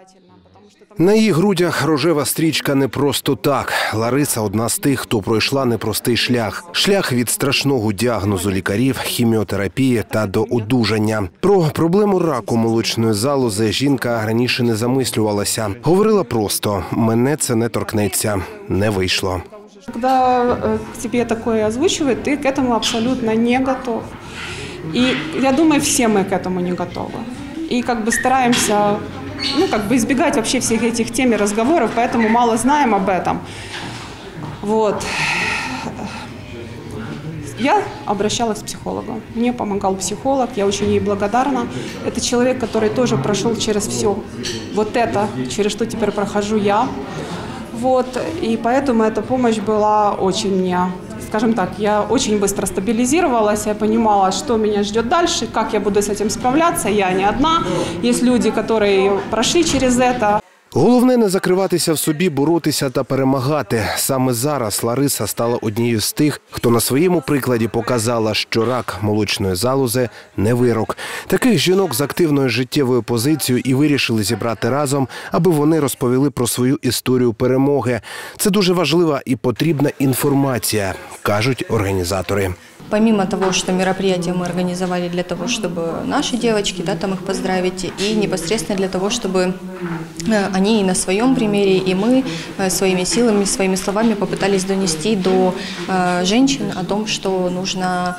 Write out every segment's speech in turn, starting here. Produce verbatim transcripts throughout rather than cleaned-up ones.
На її грудях рожева стрічка не просто так. Лариса – одна з тих, хто пройшла непростий шлях. Шлях від страшного діагнозу лікарів, хіміотерапії та до одужання. Про проблему раку молочної залози жінка раніше не замислювалася. Говорила просто – мене це не торкнеться. Не вийшло. Когда к тебе такое озвучивают, ты к этому абсолютно не готов. И я думаю, все мы к этому не готовы. И как бы стараемся, ну, как бы избегать вообще всех этих тем и разговоров, поэтому мало знаем об этом. Вот. Я обращалась к психологу. Мне помогал психолог, я очень ей благодарна. Это человек, который тоже прошел через все вот это, через что теперь прохожу я. Вот, и поэтому эта помощь была очень мне, скажем так, я очень быстро стабилизировалась, я понимала, что меня ждет дальше, как я буду с этим справляться, я не одна, есть люди, которые прошли через это. Головне – не закриватися в собі, боротися та перемагати. Саме зараз Лариса стала однією з тих, хто на своєму прикладі показала, що рак молочної залози – не вирок. Таких жінок з активною життєвою позицією і вирішили зібрати разом, аби вони розповіли про свою історію перемоги. Це дуже важлива і потрібна інформація, кажуть організатори. Помимо того, что мероприятие мы организовали для того, чтобы наши девочки, да, там их поздравить, и непосредственно для того, чтобы они и на своем примере, и мы своими силами, своими словами попытались донести до женщин о том, что нужно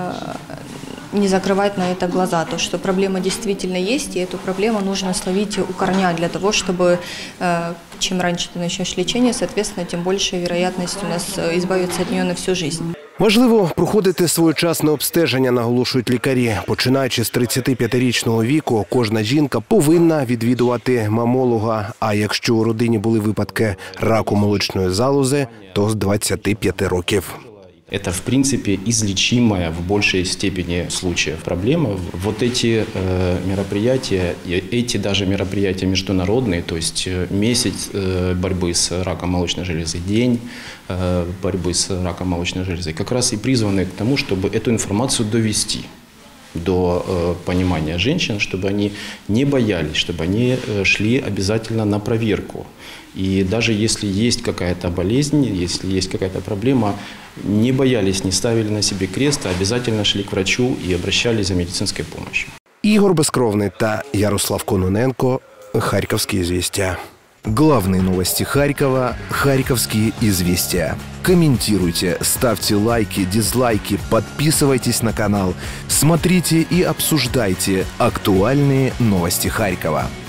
не закрывать на это глаза, то, что проблема действительно есть, и эту проблему нужно словить у корня для того, чтобы чем раньше ты начнешь лечение, соответственно, тем больше вероятность у нас избавиться от нее на всю жизнь. Важливо проходити своєчасне обстеження, наголошують лікарі. Починаючи з тридцятип'ятирічного віку, кожна жінка повинна відвідувати мамолога. А якщо у родині були випадки раку молочної залози, то з двадцяти п'яти років. Это, в принципе, излечимая в большей степени случаев проблема. Вот эти э, мероприятия, эти даже мероприятия международные, то есть месяц э, борьбы с раком молочной железы, день э, борьбы с раком молочной железы, как раз и призваны к тому, чтобы эту информацию довести до э, понимания женщин, чтобы они не боялись, чтобы они э, шли обязательно на проверку. И даже если есть какая-то болезнь, если есть какая-то проблема, не боялись, не ставили на себе крест, а обязательно шли к врачу и обращались за медицинской помощью. Ігор Безкровний та Ярослав Кононенко. Харьковские известия. Главные новости Харькова. Харьковские известия. Комментируйте, ставьте лайки, дизлайки, подписывайтесь на канал. Смотрите и обсуждайте актуальные новости Харькова.